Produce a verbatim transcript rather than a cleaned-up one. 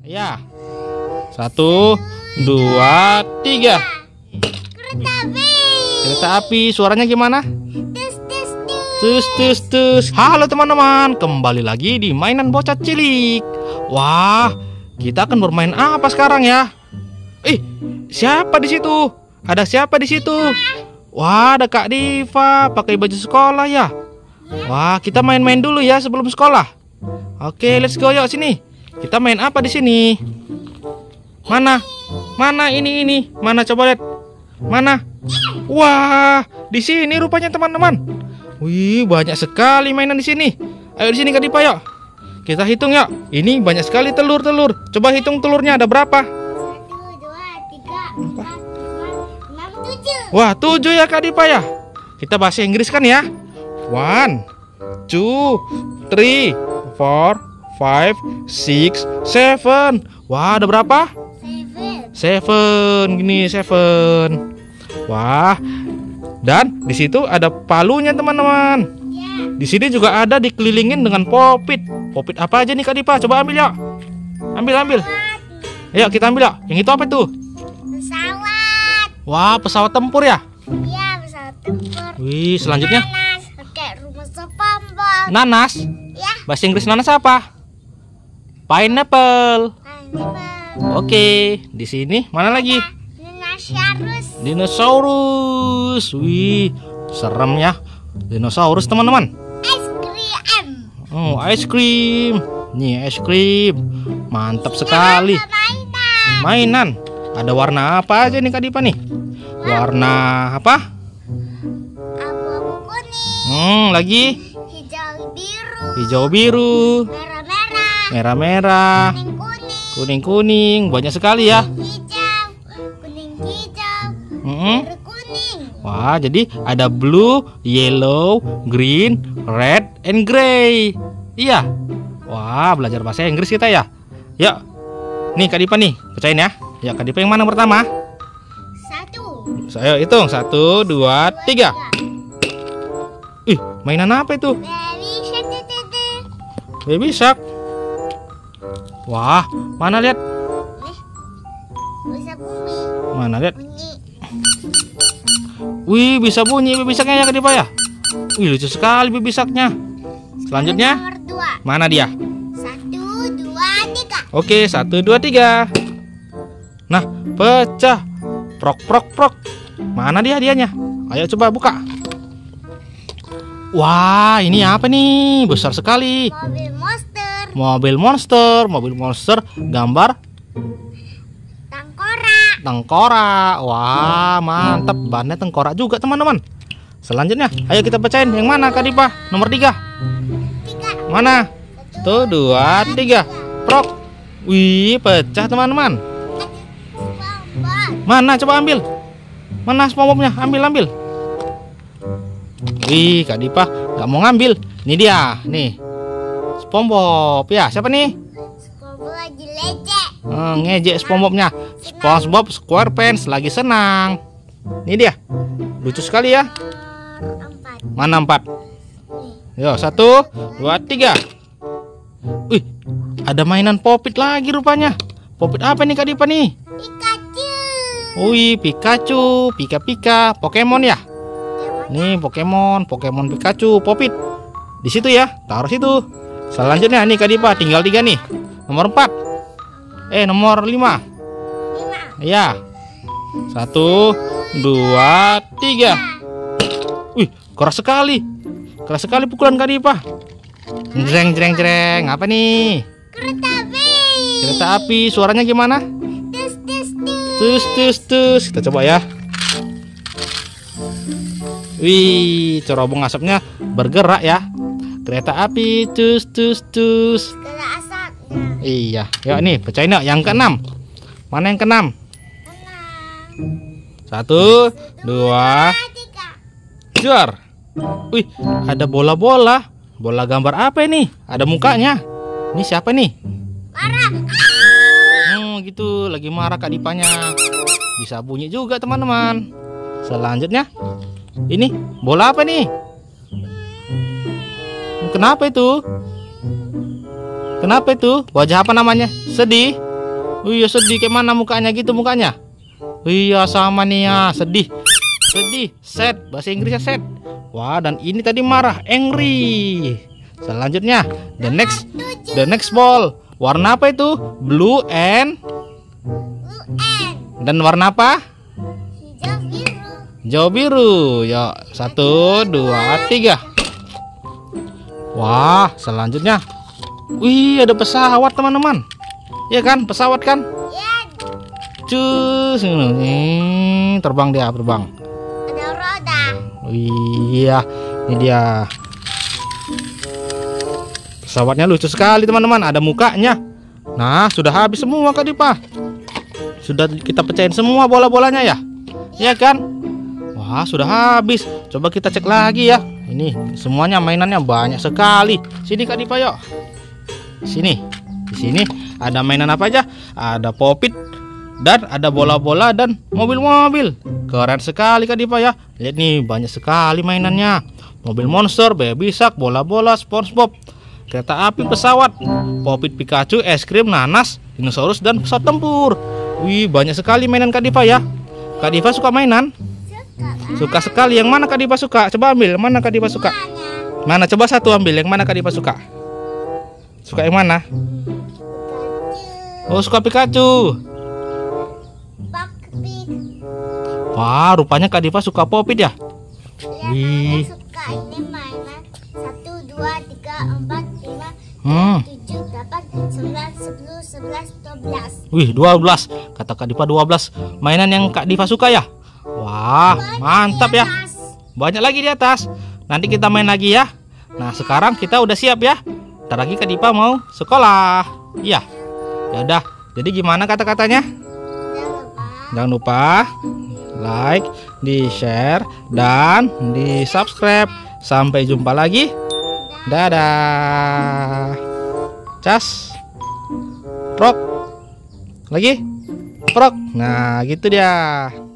Ya. Satu, dua, tiga. Kereta api. Kereta api. Suaranya gimana? Tus tus tus. Tus tus tus. Halo teman-teman, kembali lagi di mainan bocah cilik. Wah, kita akan bermain apa sekarang ya? Eh, siapa di situ? Ada siapa di situ? Wah, ada Kak Diva pakai baju sekolah ya. Wah, kita main-main dulu ya sebelum sekolah. Oke, let's go yuk sini. Kita main apa di sini? Mana? Mana ini ini? Mana coba lihat? Mana? Wah, di sini rupanya teman-teman. Wih, banyak sekali mainan di sini. Ayo di sini Kak Diva yuk. Kita hitung yuk. Ini banyak sekali telur-telur. Coba hitung telurnya ada berapa? Satu, dua, tiga, empat, lima, enam, tujuh. Wah, tujuh ya Kak Diva ya. Kita bahasa Inggris kan ya. One, two, three, four, five, six, seven. Wah, ada berapa? Seven. Seven, gini seven. Wah, dan di situ ada palunya teman-teman. Ya. Di sini juga ada dikelilingin dengan popit. Popit apa aja nih Kak Diva? Coba ambil yuk. Ambil ambil. Ayo kita ambil yuk. Yang itu apa tuh? Pesawat. Wah, pesawat tempur ya. Iya, pesawat tempur. Wih, selanjutnya Nanas. Pakai rumah SpongeBob. nanas. Ya. Bahasa Inggris nanas apa? Pineapple. Pineapple. Oke, di sini mana lagi? Dinosaurus. Dinosaurus. Wih, serem ya. Dinosaurus teman-teman. Es krim. Oh, ice cream. Nih, es krim. Mantap sekali. Ada mainan. Mainan. Ada warna apa aja nih Kak Diva nih? Warna apa? Abu-abu kuning. Hmm, lagi Hijau biru. hijau biru, Merah-merah. merah-merah, Kuning-kuning. kuning-kuning. Banyak sekali ya. Hijau. Kuning hijau. Mm-mm. Biru kuning. Wah, jadi ada blue, yellow, green, red, and gray. Iya. Wah, belajar bahasa Inggris kita ya. Yuk. Nih Kak Diva nih, pecahin ya. Ya, Kak Diva yang mana pertama? Satu. Saya hitung. Satu, dua, tiga. Ih, mainan apa itu? Baby shark. Tututu. Baby shark. Wah, mana lihat? Nih. Bisa bumi. Mana lihat? Bunyi. Wih, bisa bunyi baby sharknya ya Kak Diva ya. Wih, lucu sekali baby sharknya. Selanjutnya, Nomor dua. mana dia? Satu, dua, tiga. Oke, satu, dua, tiga. Nah, pecah. Prok, prok, prok. Mana dia hadiahnya? Ayo coba buka. Wah, ini apa nih? Besar sekali. Mobil monster. Mobil monster. Mobil monster gambar Tengkorak. tengkorak. Wah, mantap. Bannya tengkorak juga teman-teman. Selanjutnya, ayo kita pecahin. Yang mana Kak Diva? Nomor tiga. Tiga. Mana? Tuh, dua, tiga. Prok. Wih, pecah teman-teman. SpongeBob. Mana? Coba ambil. Mana SpongeBobnya? Ambil, ambil. Wih, Kak Diva nggak mau ngambil. Ini dia, nih. SpongeBob ya. Siapa nih? SpongeBob lagi lecek. Hmm, ngejek SpongeBobnya. SpongeBob SquarePants lagi senang. Ini dia. Lucu sekali ya. Nomor empat. Mana empat? Nih. Yo, satu, dua, tiga. Wih, ada mainan popit lagi rupanya. Popit apa nih Kak Diva nih? Pikachu. Wih, Pikachu, Pika-Pika, Pokemon ya. Nih Pokemon, Pokemon Pikachu, popit. Di situ ya, taruh situ. Selanjutnya nih Kak Diva, tinggal tiga nih. Nomor empat. Eh, nomor lima. Lima. Ya. Satu, dua, tiga. Wih, keras sekali. Keras sekali pukulan Kak Diva. Jreng, jreng, jreng. Apa nih? Kereta api. Kereta api. Suaranya gimana? Tus tus tus. Tus, tus, tus. Kita coba ya. Wih, cerobong asapnya bergerak ya. Kereta api, tus, tus, tus. Kena asapnya. Iya, yuk nih, pecahin yuk. Yang keenam. Mana yang keenam? Enam. Satu, dua, Tiga. jor. Wih, ada bola-bola. Bola gambar apa ini? Ada mukanya. Ini siapa nih? Marah. Hmm, gitu, lagi marah Kak Dipanya. Bisa bunyi juga teman-teman. Selanjutnya, ini bola apa nih? Kenapa itu? Kenapa itu? Wajah apa namanya? Sedih? Iya sedih, kayak mana mukanya gitu mukanya? Iya sama nih ya, sedih. Sedih, sad, bahasa Inggrisnya sad. Wah, dan ini tadi marah, angry. Selanjutnya, the next the next ball. Warna apa itu? Blue and U N. dan warna apa? Hijau biru. Hijau biru. Yuk, satu, dua, tiga. Wah, selanjutnya. Wih, ada pesawat teman-teman. Iya kan, pesawat kan? Ya, Cus, ini terbang dia, terbang. ada roda. Iya, ini dia. Pesawatnya lucu sekali teman-teman, ada mukanya. Nah, sudah habis semua Kak Dipa. Sudah kita pecahin semua bola-bolanya ya? Iya kan? Wah, sudah habis. Coba kita cek lagi ya. Ini semuanya mainannya banyak sekali. Sini Kak Dipa yuk. Sini. Di sini ada mainan apa aja? Ada popit dan ada bola-bola dan mobil-mobil. Keren sekali Kak Dipa ya. Lihat nih, banyak sekali mainannya. Mobil monster, baby shark, bola-bola, SpongeBob, kereta api, pesawat, popit Pikachu, es krim, nanas, dinosaurus dan pesawat tempur. Wih, banyak sekali mainan Kak Dipa ya. Kak Dipa suka mainan? Suka sekali. Yang mana Kak Dipa suka? Coba ambil. Mana Kak Dipa suka? Mana? Coba satu ambil. Yang mana Kak Dipa suka? Suka yang mana? Oh, suka Pikachu. Bakpit. Wah, rupanya Kak Dipa suka popit ya. Lihat, aku suka ini mainan. Satu, dua, tiga, empat, lima, Hmm. tujuh, delapan, sembilan, sepuluh, sebelas, dua belas. Wih, dua belas. Kata Kak Dipa dua belas. Mainan yang Kak Dipa suka ya. Wah, mantap ya. Banyak lagi di atas. Nanti kita main lagi ya. Nah, sekarang kita udah siap ya. Ntar lagi Kak Dipa mau sekolah. Iya. Ya udah. Jadi gimana kata-katanya? Jangan lupa like, di share, dan di subscribe. Sampai jumpa lagi. Dadah. Cas. Prok. Lagi. Prok. Nah, gitu dia.